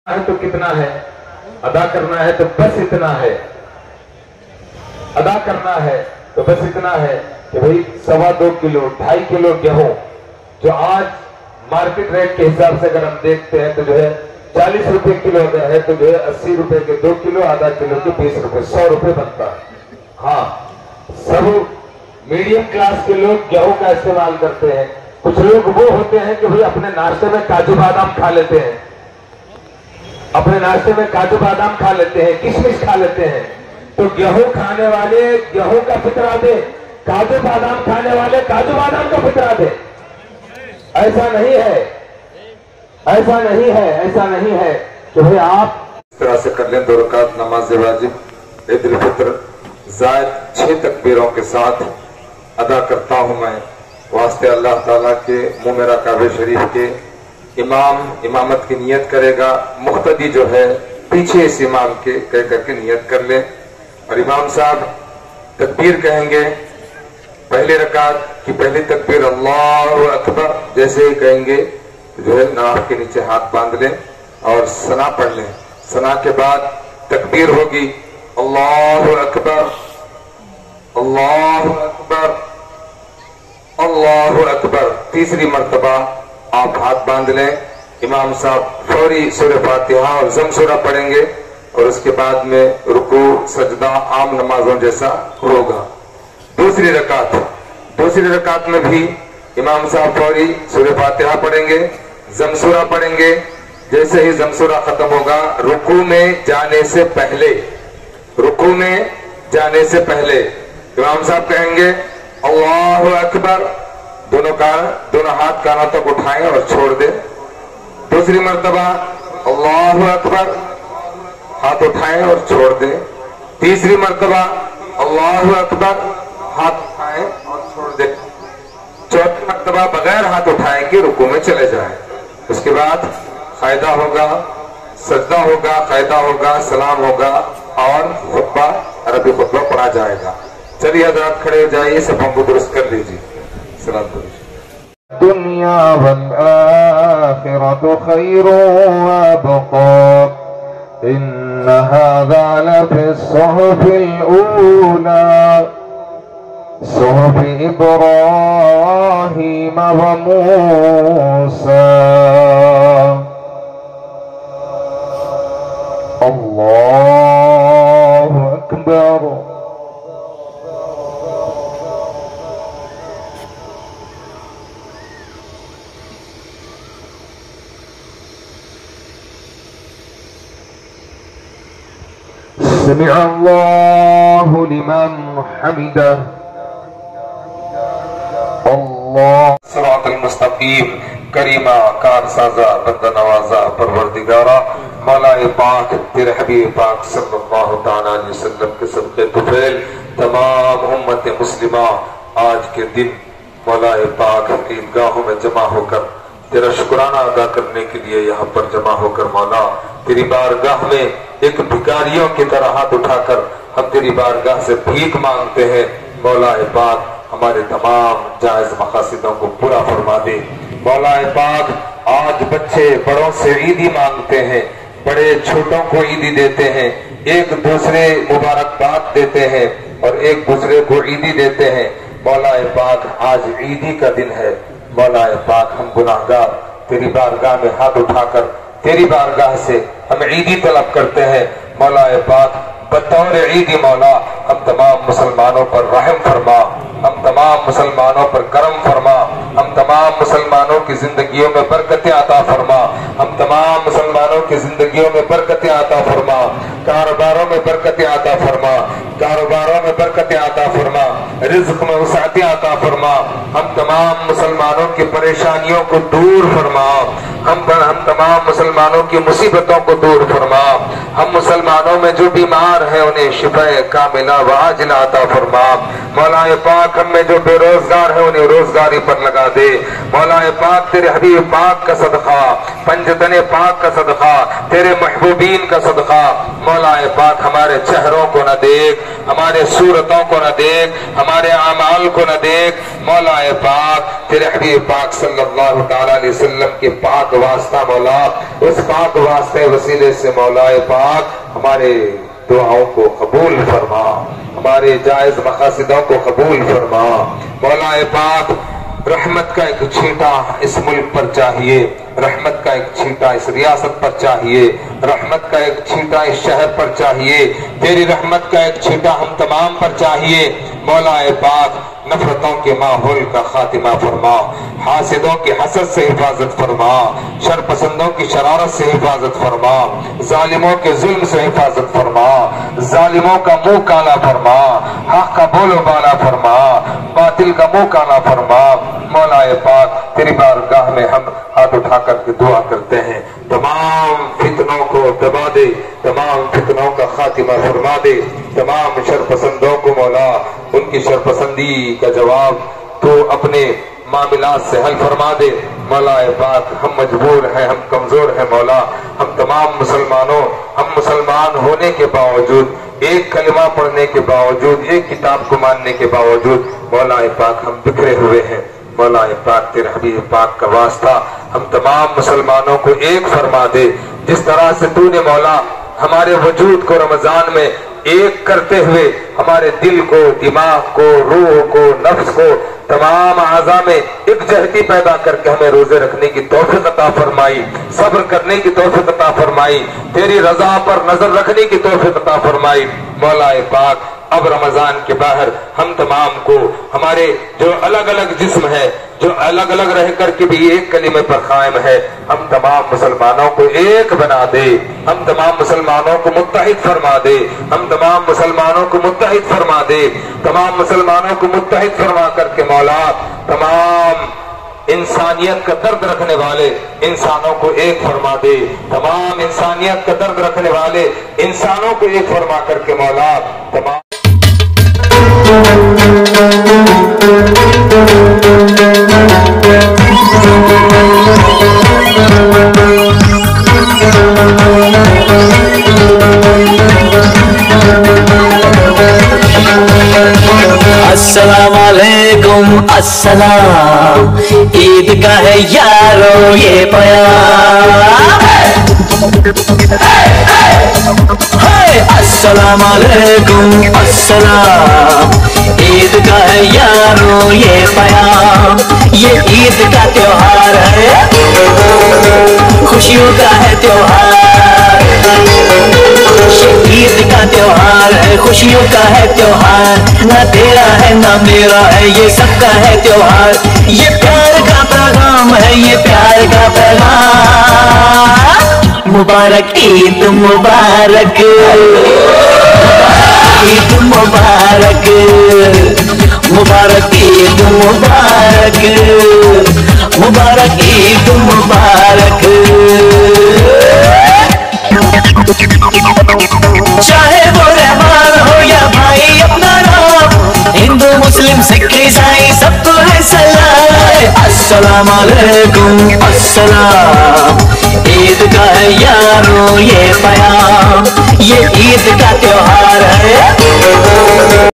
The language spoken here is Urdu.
ہے تو کتنا ہے، ادا کرنا ہے تو بس اتنا ہے، ادا کرنا ہے تو بس اتنا ہے کہ بھئی 2.25 کلو 2.5 کلو گیہوں جو آج مارکیٹ ریٹ کے حساب سے اگر ہم دیکھتے ہیں تو جو ہے 40 روپے کلو اگر ہے تو جو ہے 80 روپے کے 2 کلو، آدھا کلو کے 20 روپے، 100 روپے بنتا ہے۔ ہاں، سب میڈیم کلاس کے لوگ گیہوں کا استعمال کرتے ہیں۔ کچھ لوگ وہ ہوتے ہیں کہ بھئی اپنے ناشتے میں کاجو بادام کھا لیتے ہیں، اپنے ناشتے میں کاجو بادام کھا لیتے ہیں، کشمش کھا لیتے ہیں، تو گیہوں کھانے والے گیہوں کا فطرہ دے، کاجو بادام کھانے والے کاجو بادام کا فطرہ دے۔ ایسا نہیں ہے، ایسا نہیں ہے، ایسا نہیں ہے کہ بھئی آپ اس طرح سے کر لیں 2 رکعت نماز واجب عید الفطر زائد 6 تکبیروں کے ساتھ ادا کرتا ہوں میں واسطے اللہ تعالیٰ کے منہ میرا کعبہ شریف کے۔ امام امامت کی نیت کرے گا، مقتدی جو ہے پیچھے اس امام کے کہہ کر کے نیت کر لیں، اور امام صاحب تکبیر کہیں گے۔ پہلی رکعت کی پہلی تکبیر اللہ اکبر جیسے ہی کہیں گے جو ہے ناف کے نیچے ہاتھ باندھ لیں اور ثنا پڑھ لیں۔ ثنا کے بعد تکبیر ہوگی اللہ اکبر اللہ اکبر اللہ اکبر، تیسری مرتبہ آپ ہاتھ باندھ لیں۔ امام صاحب فوری سورہ فاتحہ اور ضم سورہ پڑھیں گے اور اس کے بعد میں رکوع سجدہ عام نمازوں جیسا ہوگا۔ دوسری رکعت میں بھی امام صاحب فوری سورہ فاتحہ پڑھیں گے، ضم سورہ پڑھیں گے۔ جیسے ہی ضم سورہ ختم ہوگا رکوع میں جانے سے پہلے امام صاحب کہیں گے اللہ اکبر، دونوں ہاتھ کانوں تک اٹھائیں اور چھوڑ دیں۔ دوسری مرتبہ اللہ اکبر، ہاتھ اٹھائیں اور چھوڑ دیں۔ تیسری مرتبہ اللہ اکبر، ہاتھ اٹھائیں اور چھوڑ دیں۔ چوتھی مرتبہ بغیر ہاتھ اٹھائیں کہ رکوع میں چلے جائیں۔ اس کے بعد قاعدہ ہوگا، سجدہ ہوگا، قاعدہ ہوگا، سلام ہوگا اور خطبہ عربی خطبہ پڑھا جائے گا۔ چلیے حضرات کھڑے ہو جائیے، سب ہم کو درست کر لیجیے۔ سلام علیکم۔ دنیا والآخرة خير وابقى إن هذا لفي الصحف الأولى صحف إبراهيم وموسى الله أكبر۔ سمع الله لمن حمده اللہ۔ صراط المستقیم، کریمہ کار سازا بندہ نوازا پروردگارہ مولا پاک تیرے حبیب پاک صلی اللہ تعالیٰ علیہ وسلم کے صدقے طفیل تمام امت مسلمہ آج کے دن مولا پاک عیدگاہوں میں جمع ہو کر تیرا شکرانہ ادا کرنے کے لیے یہاں پر جمع ہو کر مولا تیری بارگاہ میں ایک بھکاریوں کی طرح ہاتھ اٹھا کر ہم تیری بارگاہ سے بھیک مانگتے ہیں۔ مولا پاک ہمارے تمام جائز مقاصدوں کو پورا فرما دے۔ مولا پاک آج بچے بڑوں سے عیدی مانگتے ہیں، بڑے چھوٹوں کو عیدی دیتے ہیں، ایک دوسرے مبارکباد دیتے ہیں اور ایک دوسرے کو عیدی دیتے ہیں۔ مولا پاک آج عیدی کا دن ہے۔ مولا پاک ہم گناہگار تیری بارگاہ میں ہاتھ اٹھا کر تیری بارگاہ سے ہم عیدی طلب کرتے ہیں۔ مولا پاک بطور عیدی مولا ہم تمام مسلمانوں پر رحم فرما، ہم تمام مسلمانوں پر کرم فرما، ہم تمام مسلمانوں کی زندگیوں میں برکتیں عطا فرما، ہم تمام مسلمانوں کی زندگیوں میں برکتیں عطا فرما، کاروباروں میں برکتیں عطا فرما، کاروباروں میں برکتیں عطا فرما، رزق میں وسعتیں عطا فرما، ہم تمام مسلمانوں کی پریشانیوں کو دور فرما، ہم تمام مسلمانوں کی مصیبتوں کو دور فرما، ہم مسلمانوں میں جو بیمار ہیں انہیں شفا کاملہ و عاجلہ عطا فرما۔ مولا پاک ہم میں جو بے روزگار ہیں انہیں روزگاری پر لگا دے۔ مولا پاک تیرے حبیب پاک کا صدقہ، پنجتن پاک کا صدقہ، تیرے محبوبین کا صدقہ مولا پاک ہمارے چہروں کو نہ دیکھ، ہمارے صورتوں کو نہ دیکھ، ہمارے اعمال کو نہ دیکھ، مولا پاک تیرے حبیب پاک صلی اللہ تعالی علیہ وسلم کے پاک واسطہ مولا، اس پاک واسطے وسیلے سے مولا پاک ہمارے دعاؤں کو قبول فرما، ہمارے جائز مقاصدوں کو قبول فرما۔ مولا پاک رحمت کا ایک چھینٹا اس ملک پر چاہیے، رحمت کا ایک چھینٹا اس ریاست پر چاہیے، رحمت کا ایک چھینٹا اس شہر پر چاہیے، تیری رحمت کا ایک چھینٹا ہم تمام پر چاہیے۔ مولا پاک نفرتوں کے ماحول کا خاتمہ فرما، حاسدوں کی حسد سے حفاظت فرما، شر پسندوں کی شرارت سے حفاظت فرما، ظالموں کے ظلم سے حفاظت فرما، ظالموں کا منہ کالا فرما، حق کا بول و بالا فرما، باطل کا منہ کالا فرما۔ مولا پاک تیری بارگاہ میں ہم ہاتھ اٹھا کر کے دعا کرتے ہیں، تمام فتنوں کو دبا دے، تمام فتنوں کا خاتمہ فرما دے، تمام شرپسندوں کو مولا ان کی شرپسندی کا جواب تو اپنے معاملات سے حل فرما دے۔ مولا پاک ہم مجبور ہیں، ہم کمزور ہیں مولا، ہم تمام مسلمانوں، ہم مسلمان ہونے کے باوجود، ایک کلمہ پڑھنے کے باوجود، ایک کتاب کو ماننے کے باوجود مولا پاک ہم بکھرے ہوئے ہیں۔ مولا پاک تیرے حبیب پاک کا واسطہ ہم تمام مسلمانوں کو ایک فرما دے، جس طرح سے تو نے مولا ہمارے وجود کو رمضان میں ایک کرتے ہوئے ہمارے دل کو، دماغ کو، روح کو، نفس کو، تمام اعضاء میں ایک جہتی پیدا کر کے ہمیں روزے رکھنے کی توفیق عطا فرمائی، صبر کرنے کی توفیق عطا فرمائی، تیری رضا پر نظر رکھنے کی توفیق عطا فرمائی۔ مولا پاک اب رمضان کے باہر ہم تمام کو، ہمارے جو الگ الگ جسم ہے، جو الگ الگ رہ کر کے بھی ایک کلمے پر قائم ہے، ہم تمام مسلمانوں کو ایک بنا دے، ہم تمام مسلمانوں کو متحد فرما دے، ہم تمام مسلمانوں کو متحد فرما دے، تمام مسلمانوں کو متحد فرما کر کے مولا تمام انسانیت کا درد رکھنے والے انسانوں کو ایک فرما دے، تمام انسانیت کا درد رکھنے والے انسانوں کو ایک فرما کر کے مولا تمام السلام علیکم، السلام، عید کا ہے یارو یہ پیام۔ السلام علیکم، السلام، عید کا ہے یارو یہ پیام۔ یہ عید کا تیوہار ہے، خوشیوں کا ہے تیوہار، یہ عید کا تیوہار ہے، خوشیوں کا ہے تیوہار، نہ تیرا ہے نہ میرا ہے، یہ سب کا ہے تیوہار۔ یہ پیار کا پیغام ہے، یہ پیار کا پیغام۔ مبارک عید مبارک، عید مبارک، مبارک عید مبارک، مبارک عید مبارک۔ چاہے وہ رحمان ہو یا بھائی اپنا نام، ہندو مسلم سکھ عیسائی سب کو ہے سلام۔ السلام علیکم، السلام، عید کا ہے یارو یہ پیام۔ یہ عید کا تیوہار ہے۔